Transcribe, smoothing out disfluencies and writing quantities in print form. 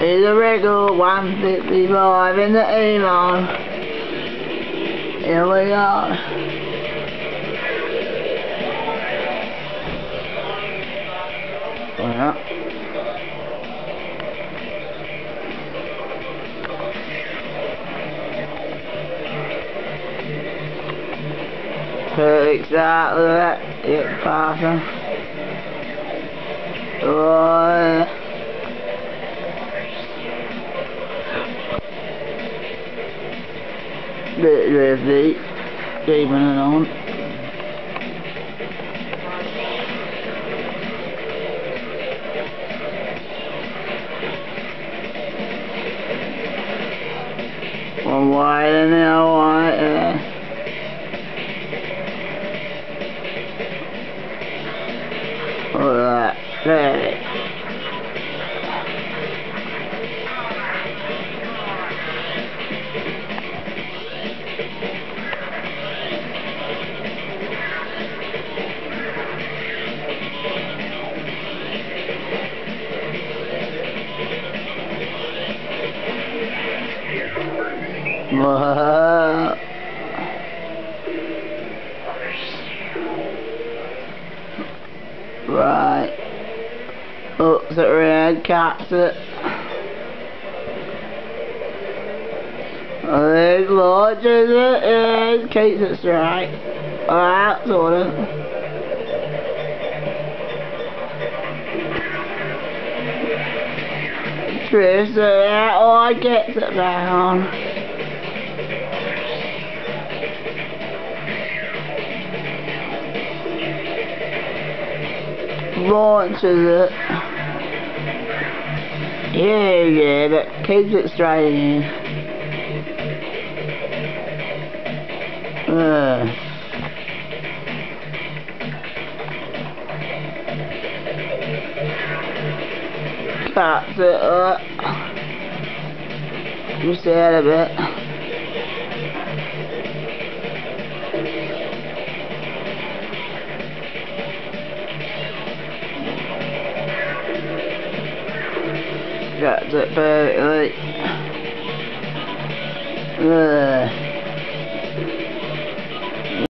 Here's a regular 155 in the E-line. Here we go. Yeah. Perfect out of that. Yep, passing. Oh, bit drifty, keeping it on. One wide and the other wide there. Look at that, there. Whoa. Right. Looks at red, cats it. There's launches it, and keeps it straight. Alright, sort of. Twist it out, or gets it back on. Launches it. Yeah, but keeps it straight in. Cuts it up. Just out a bit. Cuts it perfectly.